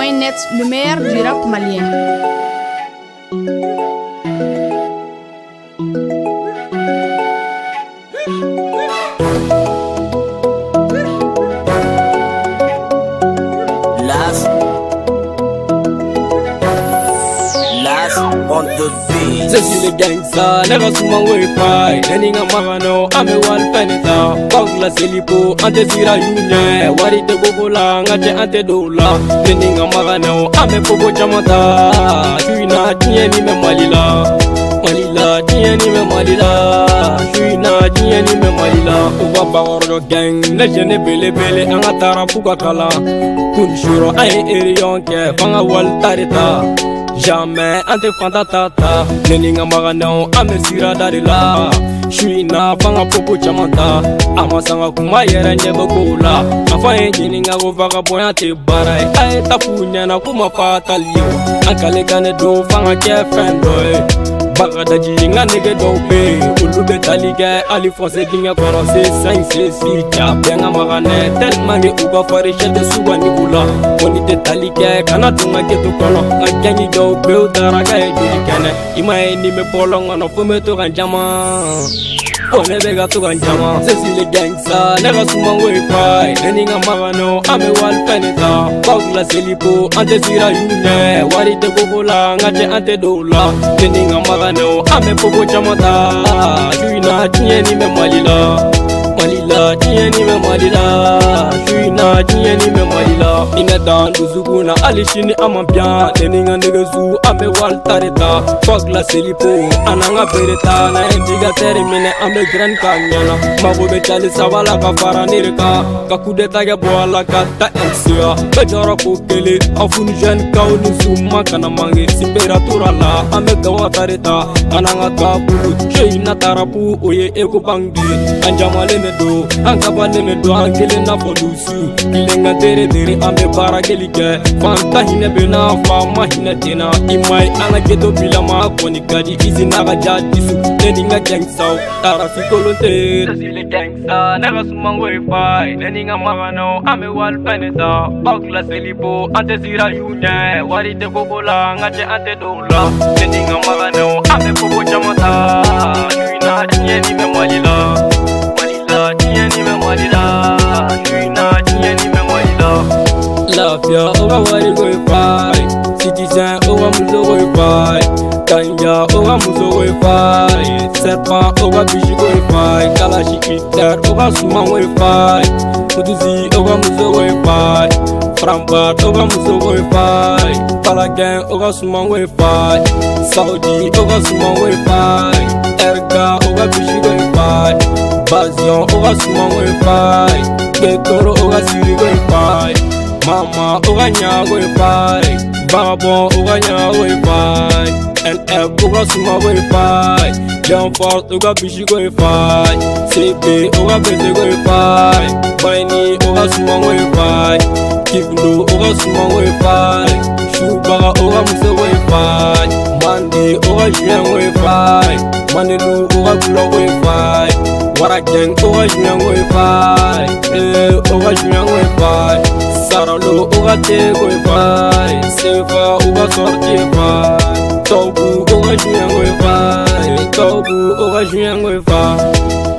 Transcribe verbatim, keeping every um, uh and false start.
point net, le meilleur du rap malien. Las Las on the beat. Je suis le gangsta, nega suma wifi. Neninga magano, ame wal penita. Bagla selipo, ante sira yunye. Wari te gogola, ngate ante dola. Neninga magano, ame popo chamata. Shuina tiye ni me malila. Malila, tiye ni me malila. Shuina tiye ni me malila. Uwa bagordo gang, lejene bele bele. Anga tara puka kala. Kun shuro aye eriyon ke. Fanga wal tarita. Jamais ante fanta tata. Neninga magano ame sira darila. Shuina fanga popo chamanta. Ama sanga kuma yera nyebe gola. Afa neninga go vagabond te barai. Ay tapunya na kuma fatalio. Akale kane do fanga ke fendoy. Baga da jinga nege do be. Ulu be talige ali fonse dinga kono se cinq se six cha benga magane tellement ge uga fari chete suba ni bula. Woni te talige kana tunga ke to kono. Akanyi do be udara ga e kene. Ima ni me bolonga no fume to ganjama. One bega to ganjama. Sesi le gangsta nega suma wifi. Neninga magano ame wal penita. Bagla selipo ante sira yune. Wari te gogola ngate ante dola. Neninga magano ame popo chamata. Shuina tiye ni me malila. Malila tiye ni me malila. Shuina tiye ni me malila. Ina dan duzuguna alishini amambia. Neninga negezu ame wal tarita. Bagla selipo ananga bereta. Na endiga termine ame grand kanyana. Magobe chali savala kafara nirika. Kakudeta ge boala kata emsia. Bejara kokele afun jen kauni suma kana mange. Temperatura la ame gawa tarita. Ananga kabulu sheina tarapu oye eko bangdi. Anjama leme do ankaba leme do ankele na folusu. Kilenga tere tere ame bara gelike. Fanta hine bena fama hine tena. Imai ana geto bila ma koni gadi. Izi naga jadisu neninga gangsta tarafi kolonte. Sesile gangsta nega suma wifi. Neninga magano ame wal penita. Bagla selipo ante sira yunye. Wari te gogola ngate ante dola. Neninga magano ame popo chamata. Shuina tiye ni me malila. Malila tiye ni me malila. Shuina tiye ni me malila. Lafia oga wari wifi. Citizen oga muzo wifi. Kanya oga muzo wifi. Serpent oga bishi wifi. Kalashi iter oga suma wifi. Kuduzi oga muzo wifi. Framba oga muzo wifi. Palagan oga suma wifi. Saudi oga suma wifi. Erga oga bishi wifi. Bazion oga suma wifi. Ketoro oga siri wifi. Mama oga nya wifi. Babon oga nya wifi. N F oga suma wifi. John Ford oga bishi wifi. C B oga beze wifi. Baini oga suma wifi. Kivlo oga suma wifi. Shubaga oga muso wifi. Mandi oga juyen wifi. Manilu oga gula wifi. Waragen oga juyen wifi. Eh oga juyen wifi. Saralo oga te wifi. Seva oga sorti wifi. Tobu oga juyen wifi. Tobu oga juyen wifi.